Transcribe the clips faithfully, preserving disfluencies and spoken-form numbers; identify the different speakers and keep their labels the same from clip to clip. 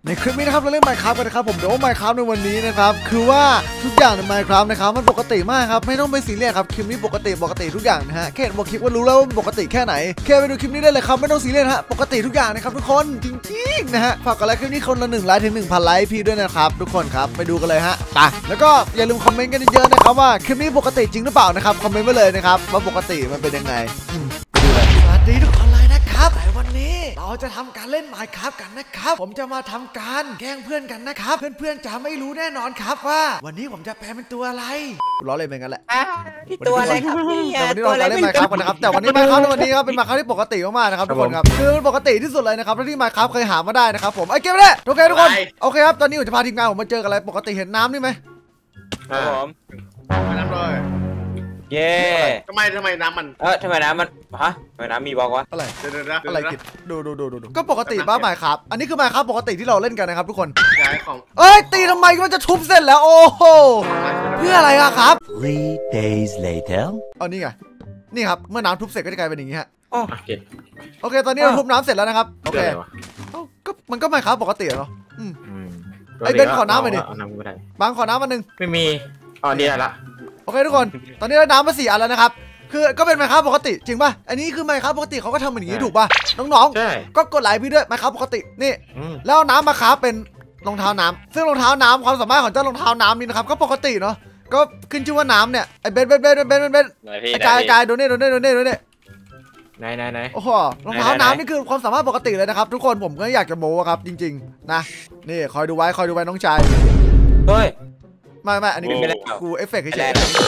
Speaker 1: ในคลิปนี้นะครับเราเล่น Minecraft กันนะครับผมเดี๋ยวว่า Minecraft ในวันนี้นะครับคือว่าทุกอย่างใน Minecraft นะครับมันปกติมากครับไม่ต้องไปซีเรียสครับคลิปนี้ปกติปกติทุกอย่างนะฮะแค่บอกคลิปว่ารู้แล้วว่าปกติแค่ไหนแค่ไปดูคลิปนี้ได้เลยครับไม่ต้องซีเรียสฮะปกติทุกอย่างนะครับทุกคนจริงๆนะฮะฝากกดไลค์คลิปนี้คนละหนึ่งไลค์ถึง หนึ่งพัน ไลค์พี่ด้วยนะครับทุกคนครับไปดูกันเลยฮะไปแล้วก็อย่าลืมคอมเมนต์กันเยอะๆนะครับว่าคลิปนี้ปกติจริงหรือเปล่านะครับคอมเมนต์ไว้เลยนะครับว่าปกติมันเป็นยังไงสวัสดีทุกคนเลยนะครับในวันนี้เราจะทำการเล่น Minecraft กันนะครับผมจะมาทำการแกล้งเพื่อนกันนะครับเพื่อนๆจะไม่รู้แน่นอนครับว่าวันนี้ผมจะแปลเป็นตัวอะไรล้อเล่นเป็นกันแหละ
Speaker 2: พี่ตัวอะไรครับพี่
Speaker 1: แต่วันนี้เราจะเล่น Minecraft กันนะครับแต่วันนี้ Minecraft ในวันนี้ครับเป็น Minecraft ที่ปกติมากๆนะครับทุกคนครับคือปกติที่สุดเลยนะครับที่ Minecraft เคยหามาได้นะครับผมไอ้เกมเนี่ยโอเคทุกคนโอเคครับตอนนี้ผมจะพาทีมงานผมมาเจอกันอะไรปกติเห็นน้ำนี่ไหม
Speaker 2: ครับผม
Speaker 3: น้ำเลย
Speaker 2: เย่
Speaker 3: ทำไมทำไมน้ำมัน
Speaker 2: เออทำไมน้ำมันฮะทำไมน้ำมีบอกวะ
Speaker 1: อะไร
Speaker 3: เดี๋ยวนะ
Speaker 1: อะไรกิดดูดูดูดูก็ปกติบ้าหมายครับอันนี้คือหมายครับปกติที่เราเล่นกันนะครับทุกคน
Speaker 3: ย้ายของ
Speaker 1: เอ้ยตีทำไมมันจะทุบเสร็จแล้วโอ้โหเพื่ออะไรอะครับ
Speaker 4: three days later
Speaker 1: เอานี่ไงนี่ครับเมื่อน้ำทุบเสร็จก็จะกลายเป็นอย่างนี้ฮะ
Speaker 2: โอ
Speaker 3: เค
Speaker 1: โอเคตอนนี้เราทุบน้ำเสร็จแล้วนะครับโอเคก็มันก็หมายครับปกติเหรออืมไอเบนขอน้ำไปดิบางขอน้ำมาหนึ่ง
Speaker 3: ไม่มีอ๋อนี่ละ
Speaker 1: โอเคทุกคนตอนนี้เราน้ำมาสี่อันแล้วนะครับคือก็เป็นไมค์ครับปกติจริงป่ะอันนี้คือไมค์ครับปกติเขาก็ทำอย่างนี้ถูกป่ะน้องๆก็กดไลค์พี่ด้วยไมค์ครับปกตินี่แล้วน้ำมาครับเป็นรองเท้าน้ำซึ่งรองเท้าน้ำความสามารถของเจ้ารองเท้าน้ำนี่นะครับก็ปกติเนาะก็ขึ้นชื่อว่าน้ำเนี่ยไอเบนเบนเบนเบนเบนกายกายโดนเน่โดนเน่โดนเน่โดนเน่
Speaker 3: ไหนไหนไหน
Speaker 1: โอ้โหรองเท้าน้ำนี่คือความสามารถปกติเลยนะครับทุกคนผมก็อยากจะโม้ครับจริงๆนะนี่คอยดูไว้คอยดูไว้น้องชาย
Speaker 2: เฮ้ย
Speaker 1: ไม่ไม่อันนี้กูเอฟเฟกต์เฉย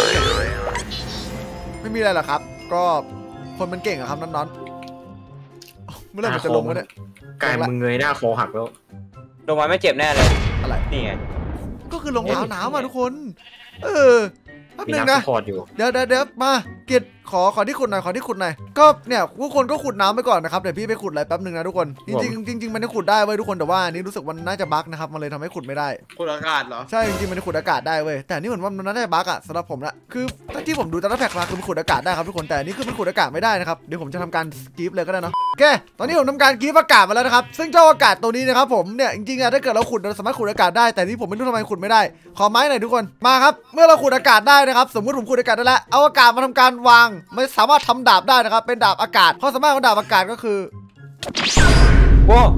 Speaker 1: ๆไม่มีอะไรหรอกครับก็คนมันเก่งอะครับน้องๆเมื่อไหร่มันจะลงวะเนี่ย
Speaker 3: กายมึงเงยหน้าโคหักแล้ว
Speaker 2: ลงมาไม่เจ็บแน่เลย
Speaker 1: อะไร
Speaker 2: นี่ไง
Speaker 1: ก็คือรองเท้าน้ำอะทุกคนเออแป๊บนึงนะเดี๋ยวเดี๋ยวเดี๋ยวมาเกียรติขอขอที่ขุดหน่อยขอที่ขุดหน่อยก็เนี่ยทุกคนก็ขุดน้ำไปก่อนนะครับเดี๋ยวพี่ไปขุดอะไรแป๊บนึงนะทุกคนจริงจริงจริงมันได้ขุดได้เว้ยทุกคนแต่ว่านี่รู้สึกมันน่าจะบั๊กนะครับมันเลยทำให้ขุดไม่ได้
Speaker 3: ขุดอากาศเหรอ
Speaker 1: ใช่จริงๆมันขุดอากาศได้เว้ยแต่นี่เหมือนว่ามันน่าจะบั๊กอะสำหรับผมนะคือที่ผมดูตอนแรกมาคือมันขุดอากาศได้ครับทุกคนแต่นี่คือมันขุดอากาศไม่ได้นะครับเดี๋ยวผมจะทำการกรีฟเลยก็ได้เนาะโอเคตอนนี้ผมทำการกรีฟอากาศมาแล้วนะครับซึ่งเจ้าอากาศตัวนี้นะครับผมเนี่ยจริงๆอะถ้าเกิดเราขุดเราสามารถขุดอากาศได้แต่นี่ผมไม่รู้ทำไมขุดไม่ได้ขอไม้หน่อยทุกคนมาครับเมื่อเราขุดอากาศได้นะครับสมมติผมขุดอากาศได้แล้วเอาอากาศมาทำการวางไม่สามารถทำดาบได้นะครับเป็นดาบอากาศความสามารถของดาบอากาศก็คือ
Speaker 2: โว้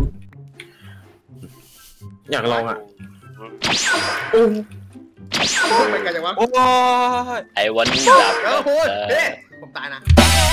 Speaker 3: อยากลองอ่ะอุ้มเป็นไงจังวะ
Speaker 2: โอ้
Speaker 4: ยไอ้วันนี้ดาบ
Speaker 3: เออพูดเฮ้ผมตายนะ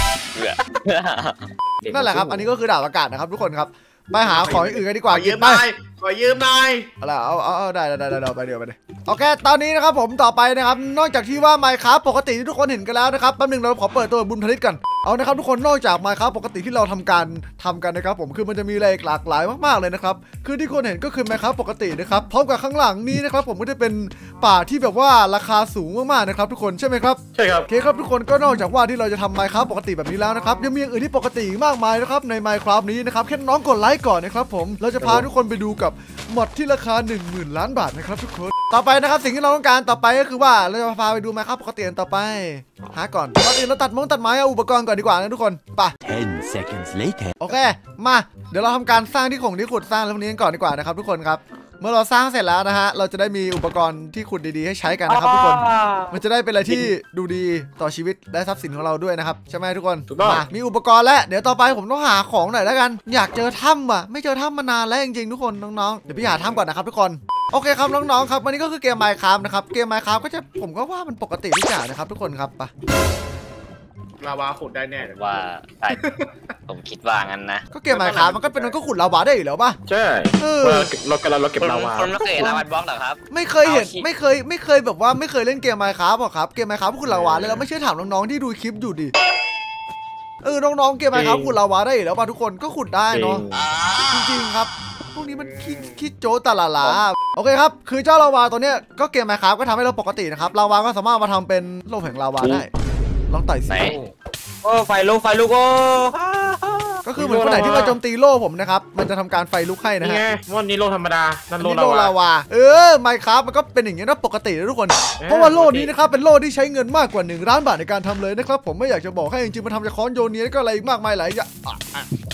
Speaker 1: นั่นแหละครับอันนี้ก็คือดาบอากาศนะครับทุกคนครับไปหาของอื่นกันดีกว่า
Speaker 3: ยืมไปขอยืมหน่อย
Speaker 1: อะไรเอาเอาเอาได้ได้ได้ไปเดี๋ยวไปเดี๋ยวโอเคตอนนี้นะครับผมต่อไปนะครับนอกจากที่ว่า Minecraft ปกติที่ทุกคนเห็นกันแล้วนะครับแป๊บนึงเราขอเปิดตัวบุญผลิตกันเอานะครับทุกคนนอกจาก Minecraft ปกติที่เราทำการทำกันนะครับผมคือมันจะมีอะไรหลากหลายมากๆเลยนะครับคือที่คนเห็นก็คือ Minecraft ปกตินะครับพร้อมกับข้างหลังนี้นะครับผมก็จะเป็นป่าที่แบบว่าราคาสูงมากๆนะครับทุกคนใช่ไหมครับ
Speaker 3: ใช่ครับ
Speaker 1: โอเคครับทุกคนก็นอกจากว่าที่เราจะทำ Minecraft ปกติแบบนี้แล้วนะครับยังมีอย่างอื่นที่ปกติมากมายนะครับใน Minecraft นี้นะครับแค่น้องกดไลค์ก่อนนะครับผมเราจะพาทุกคนไปดูกับมอดที่ราคา หนึ่งหมื่น ล้านบาทนะครับทุกคนต่อไปนะครับสิ่งที่เราต้องการต่อไปก็คือว่าเราจะพาไปดู Minecraft ปกติต่อไปหาก่อนก่อนอื่นเราตัดมงตัดไม้เอาอุปกรณ์ก่อนดีกว่านะทุกคนไป
Speaker 4: ten seconds later
Speaker 1: โอเคมาเดี๋ยวเราทำการสร้างที่ของที่ขุดสร้างแล้วนี้กันก่อนดีกว่านะครับทุกคนครับเมื่อเราสร้างเสร็จแล้วนะฮะเราจะได้มีอุปกรณ์ที่ขุดดีๆให้ใช้กันนะครับทุกคนมันจะได้เป็นอะไรที่ดูดีต่อชีวิตและทรัพย์สินของเราด้วยนะครับใช่ไหมทุกคนมามีอุปกรณ์แล้วเดี๋ยวต่อไปผมต้องหาของหน่อยแล้วกันอยากเจอถ้ำอ่ะไม่เจอถ้ำมานานแล้วจริงๆทุกคนน้องๆเดี๋ยวพี่หาถ้ำก่อนนะครับทุกคนโอเคครับน้องๆครับวันนี้ก็คือเกม Minecraft นะครับเกม Minecraft ก็จะผมก็ว่ามันปกติทุกอย่างนะครับทุกคนครับไป
Speaker 3: ลาวาขุดได้แน่
Speaker 4: ว่าใช่ผมคิดว่างั้นนะ
Speaker 1: ก็เกม Minecraft มันก็เป็นมันก็ขุดลาวาได้อยู่แล้วป่ะ
Speaker 3: ใช่เรากำลังเราเก็บลาวา
Speaker 4: คนเราเคยลาวาบล็อกเหรอครับ
Speaker 1: ไม่เคยเห็นไม่เคยไม่เคยแบบว่าไม่เคยเล่นเกม Minecraft หรอครับเกม Minecraft ขุดลาวาเลยเราไม่เชื่อถามน้องๆที่ดูคลิปอยู่ดิเออน้องๆเกม Minecraft ขุดลาวาได้อยู่แล้วป่ะทุกคนก็ขุดได้เนาะจริงๆครับพวกนี้มันคิดคิดโจตลาลาโอเคครับคือเจ้าลาวาตัวเนี้ยก็เกม Minecraft ก็ทำให้เราปกตินะครับลาวาก็สามารถมาทำเป็นโลกแห่งลาวาได้ลองต่อยสิ
Speaker 2: โอ้ไฟลุกไฟลุกโอ้
Speaker 1: ก็คือเหมือนคนไหนที่มาโจมตีโล่ผมนะครับมันจะทำการไฟลุกให้นะฮะ
Speaker 3: วันนี้โล่ธรรมดานั่นโ
Speaker 1: ล่ลาวาเออ Minecraft มันก็เป็นอย่างนี้นะปกตินะทุกคนเพราะว่าโล่นี้นะครับเป็นโล่ที่ใช้เงินมากกว่าหนึ่งล้านบาทในการทำเลยนะครับผมไม่อยากจะบอกให้จริงๆมันทำจากค้อนโยนีแล้วก็อะไรมากมายหลายอย่าง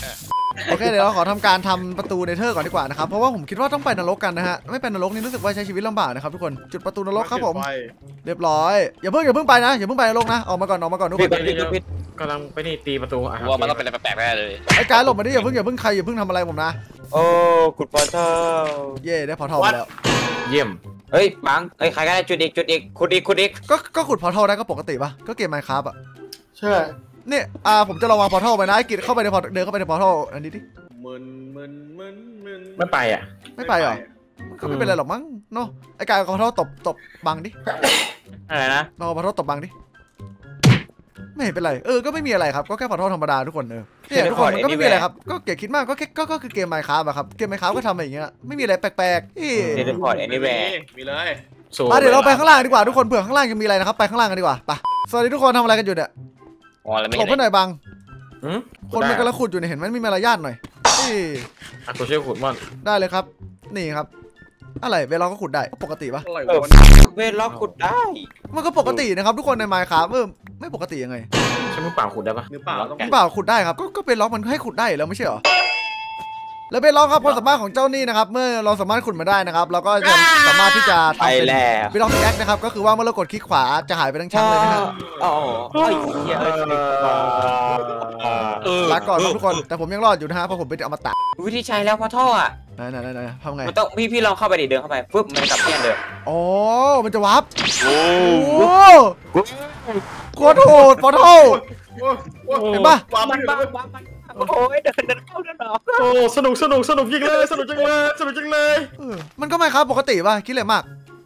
Speaker 1: โอเคเดี๋ยวเราขอทำการทำประตูเนเธอร์ก่อนดีกว่านะครับเพราะว่าผมคิดว่าต้องไปนรกกันนะฮะไม่เป็นนรกนี่รู้สึกว่าใช้ชีวิตลำบากนะครับทุกคนจุดประตูนรกครับผมเรียบร้อยอย่าเพิ่งอย่าเพิ่งไปนะอย่าเพิ่งไปนรกนะออกมาก่อนออกมาก่อนทุกค
Speaker 2: พี่
Speaker 1: น
Speaker 2: พี่พี่พี่
Speaker 3: กำลังไปนี่ตีประตูอ่ะ
Speaker 4: ว่ามันต้องเป็นอะไรแปลกๆแน่เลย
Speaker 1: ไอ้กายหลบมาดิอย่าเพิ่งอย่าเพิ่งใครอย่าเพิ่งทำอะไรผมนะ
Speaker 2: โอ้ขุดพอเท่า
Speaker 1: เย่ได้พอทอลแล้ว
Speaker 3: เยี่ยม
Speaker 2: เฮ้ยบังเฮ้ยใครก็ได้จุดอีกจุดอีกขุดอีกขุดอีก
Speaker 1: ก็ก็ขุดพอทอลได้ก็ปกติปะก็เกมไมค์ครับอ่ะ
Speaker 3: ใช่
Speaker 1: เนี่ยอ่าผมจะลองวางพอทอลไปนะไอ้กิจเข้าไปในพอเดินเข้าไปในพอทอลอันนี้ดิ
Speaker 3: มึนมึนมึนมึนไม่ไปอ่ะ
Speaker 1: ไม่ไปเหรอมันก็ไม่เป็นไรหรอกมั้งเนาะไอ้กายเอาพอทอลตบตบบังดิ
Speaker 2: อะไรนะ
Speaker 1: ลองเอาพอทอลตบบังดิไม่เห็นเป็นไรเออก็ไม่มีอะไรครับก็แค่พอทอลธรรมดาทุกคนเออเนี่ยทุกคนมันก็ไม่มีอะไรครับก็เกลียดคิดมากก็แค่ก็ก็คือเกมไมค์ครับอะครับเกมไมค์ครับก็ทำอย่างเงี้ยไม่มีอะไรแปลกๆอี
Speaker 2: เทเลพอร์ตแอนิแวร์
Speaker 3: มีเลย
Speaker 1: มาเดี๋ยวเราไปข้างล่างดีกว่าทุกคนเผื่อข้างล่างยังมีอะไรนะครับไปข้างล่างกันดีกว่าไปสวัสดีทุกคนทำอะไรกันอยู่เนี่ย
Speaker 4: อ๋อแล้วไม่
Speaker 1: หลบ
Speaker 4: เห็น
Speaker 1: ให้หน่อยบัง
Speaker 3: อืม
Speaker 1: คนมันกำลังขุดอยู่เนี่ยเห็นไหมมีมารยาทหน่อยนี่
Speaker 3: อ่ะกูช่วยขุดมัน
Speaker 1: ได้เลยครับนี่ครับอะไรเวลาก็ขุดได้ปกติปะ
Speaker 3: อะไร
Speaker 2: เออ
Speaker 3: วะ
Speaker 2: เวทล็อกขุดได้
Speaker 1: มันก็ปกตินะครับทุกคนในไมค์ครับเออไม่ปกติยังไง
Speaker 3: ใช้มือเปล่าขุดได้ปะมือเปล่าต้อง
Speaker 1: เปล่าขุดได้ครับก็ก็เป็นล็อกมันให้ขุดได้แล้วไม่ใช่เหรอแล้วเป็นล็อกครับความสามารถของเจ้านี่นะครับเมื่อเราสามารถขุดมาได้นะครับเราก็จะสามารถที่จะ
Speaker 2: ไป
Speaker 1: ทำเป็น
Speaker 2: แล้ว
Speaker 1: เป็นล็อกแอคนะครับก็คือว่าเมื่อเรากดคลิกขวาจะหายไปทั้งชั้นเลยนะฮะ
Speaker 2: อ๋อไอ้เหี้ยเอ้ย
Speaker 4: เออ
Speaker 1: ลาก่อนครับทุกคนแต่ผมยังรอดอยู่นะฮะเพราะผมเป็นอมตะ
Speaker 2: วิธีใช้แล้วพอท่ออ่ะ
Speaker 1: ไหนไหนไหนไหนทำไง
Speaker 2: มันต้องพี่พี่ลองเข้าไปดิเดินเข้าไปปุ๊บมันกลับเที่ยนเดิม
Speaker 1: อ๋อมันจะวับ
Speaker 4: โอ้
Speaker 1: โอ้โคตรโหดปอทอล เห็นปะ
Speaker 3: วาง
Speaker 2: มั
Speaker 3: มัน น
Speaker 2: บ้าบ้าโอ้ยเดินเดินเข้าเดินออก
Speaker 3: โอ้สนุกสนุกสนุกจริงเลยสนุกจังเลยสนุกจังเลย
Speaker 1: เออมันก็ไม่ครับปกติป่ะคิดเลยมาก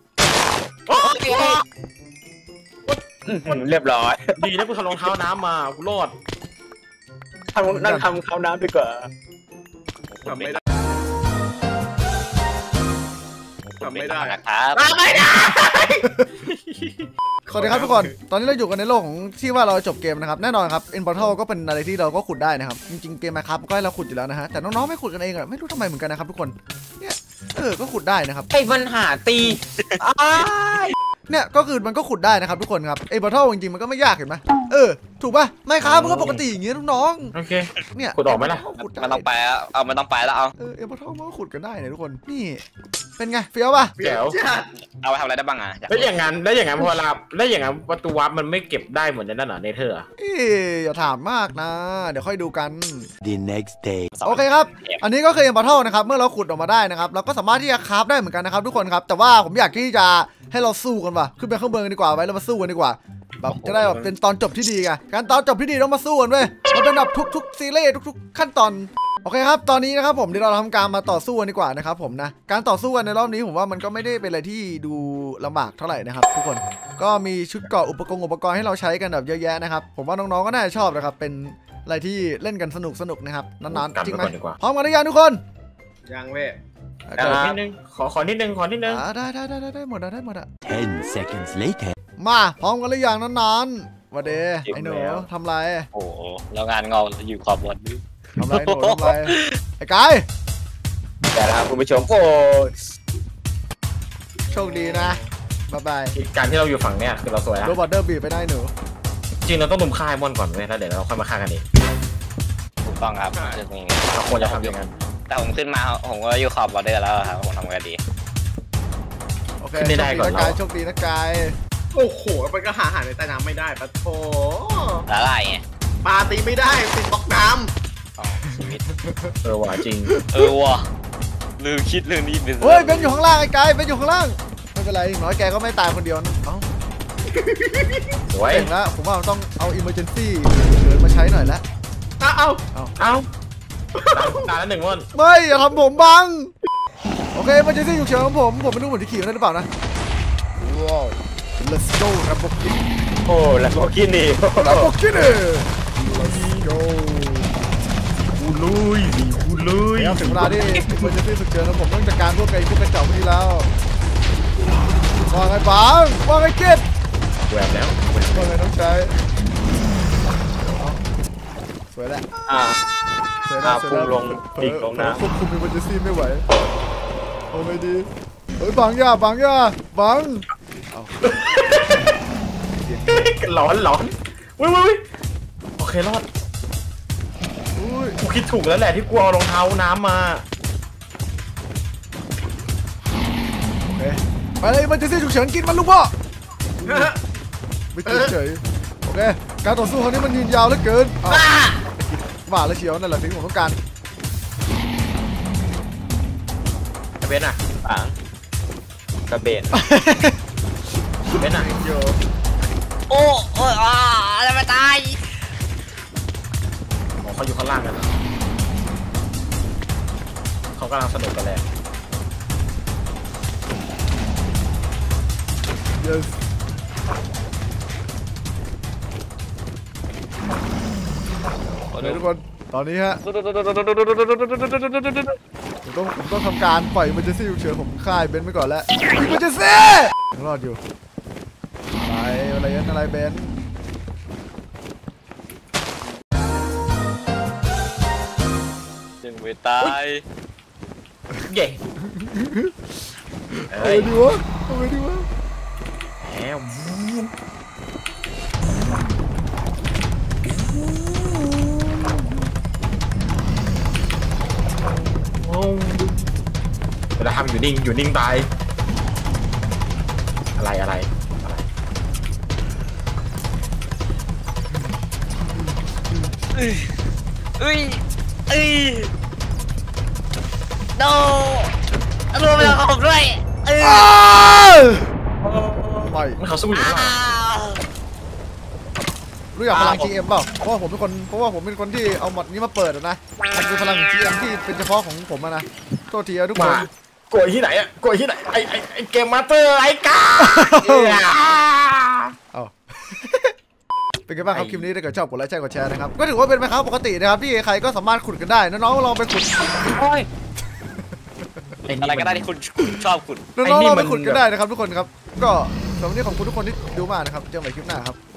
Speaker 2: เรียบร้อย
Speaker 3: ดีนะกูทำรองเท้าน้ำมากูรอด
Speaker 2: ทำนั่งทำเข้าน้ำดีกว่า
Speaker 3: ทำไม่ได้ทำไม่ได้
Speaker 4: นะครับ
Speaker 3: ทำไม่ได้
Speaker 1: สวัสดีครับทุกคนตอนนี้เราอยู่กันในโลกของที่ว่าเราจบเกมนะครับแน่นอนครับ End Portal ก็เป็นอะไรที่เราก็ขุดได้นะครับจริงๆเกมนะครับก็ให้เราขุดอยู่แล้วนะฮะแต่น้องๆไม่ขุดกันเองอะไม่รู้ทำไมเหมือนกันนะครับทุกคนเนี่ยเออก็ขุดได้นะครับ
Speaker 2: ไอ้ปัญหาตีอ้าย
Speaker 1: เนี่ยก็คือมันก็ขุดได้นะครับทุกคนครับEnd Portalจริงๆมันก็ไม่ยากเห็นไหมเออถูกป่ะไม่ครับมันก็ปกติอย่างเงี้ยน้อง
Speaker 3: โอเค
Speaker 1: ๆเนี่ย
Speaker 3: ขุดออกไหมล่ะ
Speaker 1: ขุดได้
Speaker 4: มันต้องไปแล้วเอามันต้องไปแล้วเอา
Speaker 1: เออ End Portal มันก็ขุดกันได้เนี่ยทุกคนนี่เป็นไงเฟี้ยวป่ะ
Speaker 3: แจ๋ว
Speaker 4: เอาไปทำอะไรได้บ้างอ่ะ
Speaker 3: แล้วอย่างนั้นแล้วอย่างนั้นพอเราแล้วอย่างนั้นประตูวับมันไม่เก็บได้เหมือนในนั่นเหรอเนเธอร์
Speaker 1: เอ้ยอย่าถามมากนะ เดี๋ยวค่อยดูกัน
Speaker 5: The next day
Speaker 1: โอเคครับ อันนี้ก็คือ End Portal นะครับ เมื่อเราขุดออกมาได้นะครับ เราก็สามารถที่จะคราฟได้เหมือนกันนะครับทุกคนครับ แต่ว่าผมอยากที่จะให้เราสู้กันว่ะ ขึ้นไปข้างบนกันดีกว่าไว้เรามาสู้กันดีกว่า แบบจะได้แบบเป็นตอนจบที่ดีไง การตอนจบที่ดีต้องมาสู้กันเว้ย มันเป็นแบบทุกๆซีรีส์ทุกๆขั้นตอน โอเคครับ ตอนนี้นะครับผมเดี๋ยวเราทำการมาต่อสู้กันดีกว่านะครับผมนะ การต่อสู้กันในรอบนี้ผมว่ามันก็ไม่ได้เป็นอะไรที่ดูลำบากเท่าไหร่นะครับทุกคน ก็มีชุดเกราะอุปกรณ์อุปกรณ์ให้เราใช้กันแบบเยอะแยะนะครับ ผมว่าน้องๆก็น่าจะชอบนะครับ เป็นอะไรที่เล่นกันสนุกสนุกนะครับนานๆจริงไหมพร้อมกันหรือยังทุกคน
Speaker 3: ยังเว้ยขอนิดนึงขอขอนิดนึงขอนิดนึง
Speaker 1: อ่าได้ได้ได้ได้ได้หมดอะได้หมดอะ
Speaker 5: ten seconds later
Speaker 1: มาพร้อมกันหรือยังนานๆวันเดย์ไอ้หนูทำไร
Speaker 4: โอ้โหแล้วงานเงาอยู่ขอบบน
Speaker 1: ทำไรหนูทำไรไอ้กาย
Speaker 2: แต่ละคุณผู้ชมโอ้
Speaker 1: โชคดีนะบ๊ายบาย
Speaker 3: การที่เราอยู่ฝั่งเนี้ยคือเราสวยอะ
Speaker 1: โรบอทเดอร์บีไปได้หนู
Speaker 3: จริงเราต้องลุมฆ่าไอ้มอนก่อนเว้ยแล้วเดี๋ยวเราค่อยมาฆ่ากันเอง
Speaker 4: ถูกต้องครับเรื่องนี้
Speaker 3: เราควรจะทำอย่างนั้น
Speaker 4: แต่ผมขึ้นมาผมก็อยู่ขอบบอร์เดอร์แล้วครับผมทำกันดี
Speaker 1: โอเคโชคดีนะกายโชคดีนะกาย
Speaker 3: โอ้โหมันก็หาอาหารในใต้น้ำไม่ได้ปะโถ
Speaker 4: ละลายไง
Speaker 3: ปลาตีไม่ได้ติดบล็อกน้
Speaker 4: อ๋อชีวิต
Speaker 3: ำเออว่ะจริง
Speaker 4: เออว่ะลืมคิดเรื่องนี้เป็น
Speaker 1: เฮ้ยเป็นอยู่ข้างล่างไอ้กายเป็นอยู่ข้างล่างไม่เป็นไรอย่างน้อยแกก็ไม่ตายคนเดียวนะเอ้า
Speaker 3: สวย
Speaker 1: เก่งแล้วผมว่าต้องเอา emergency เดินมาใช้หน่อยละ
Speaker 3: เอาเอา
Speaker 1: เอา
Speaker 3: เอาตายแล้วหนึ่งมอน
Speaker 1: ไม่อย่าทำผมบังโอเค emergency ฉุกเฉินของผมผมไม่รู้เหมือนที่ขี่ได้หรือเปล่านะว้าว let's go ระบบกิน
Speaker 2: โอ้แล้วพวกกินนี่
Speaker 1: ระบบกินเลย let's go
Speaker 3: กูลุยกูลุย
Speaker 1: แล้วถึงเวลาที่ emergency ฉุกเฉินแล้วผมต้องจัดการพวกไอ้พวกกระจอกพวกนี้แล้วว่าไงบังว่าไงกิด
Speaker 3: แหวกแล้ว
Speaker 1: ว่าไงน้องชายสวยแล้ว
Speaker 2: อ่า
Speaker 1: สวยแล้ว
Speaker 2: อ่าพุ่งลงดิ่งลงน้ำ
Speaker 1: ควบคุม emergency ไม่ไหวเอาไงดีเฮ้ยบังย่าบังย่าบัง
Speaker 3: ร้อนร้อนวุ้ยวุ้ยโอเครอด
Speaker 1: อุ้ยย
Speaker 3: กูคิดถูกแล้วแหละที่กูเอารองเท้าน้ำมา
Speaker 1: โอเคไปเลยมันจะสิ้นฉุกเฉินกินมันลูกพ่อไม่กินเฉยโอเคการต่อสู้ครั้งนี้มันยืนยาวเหลือเกินอ้าวว่าแล้วเชียวนั่นแหละสิ่งที่ผมต้องการ
Speaker 3: ไอ้เบนอะ
Speaker 2: ฝังกระเบน
Speaker 3: เบนอะ
Speaker 4: โอ้โอ้ยอ่าอะไรมาตาย
Speaker 3: อ๋อเขาอยู่ข้างล่างกันเหรอเขากำลังสนุกกันแหละ
Speaker 1: yes โอเคทุกคนตอนนี้ฮะผมต้องผมต้องทำการปล่อยมันจะซี่ฉุกเฉินผมฆ่าไอ้เบนซ์ไปก่อนแล้วมันจะซี่ยังรอดอยู่อะไรอะไรยันอะไรเบนซ์
Speaker 4: ยังไม่ตาย
Speaker 3: เย่
Speaker 1: เอา
Speaker 3: เฮ้
Speaker 1: ไป
Speaker 3: ย
Speaker 1: ดีวะเอาไปดีวะ
Speaker 3: แหมเวลาทำอยู่นิ่งอยู่นิ่งตายอะไรอะไรอะไร
Speaker 4: เอ้ยเอ้ยเอ้ยโนรวมไปกับผมด้วยเอ้ย
Speaker 1: อ้าวไม่
Speaker 3: มันเขาสู้อยู่ข้างหลัง
Speaker 1: รู้อยากพลัง จี เอ็ม เปล่าเพราะว่าผมเป็นคนเพราะว่าผมเป็นคนที่เอาหมดนี้มาเปิดอะนะมันเป็นพลัง จี เอ็ม ที่เป็นเฉพาะของผมอะนะโทษทีอะทุกค
Speaker 3: มาน โกยที่ไหนอะโกยที่ไหนไอไอไอเกมมาสเตอร์ไอ้กา
Speaker 1: เอา เป็นไงบ้างครับคลิปนี้ถ้าเกิดชอบกดไลค์ใช่กดแชร์นะครับก็ถือว่าเป็นไหมครับปกตินะครับที่ใครก็สามารถขุดกันได้น้องๆลองไปขุด
Speaker 3: โอ้ย
Speaker 4: อะไรก็ได้ที่คุณคุณชอบคุณ
Speaker 1: น้องๆลองไปขุดกันได้นะครับทุกคนครับก็สำหรับวันนี้ขอบคุณทุกคนที่ดูมากนะครับเจอกันใหม่คลิปหน้าครับ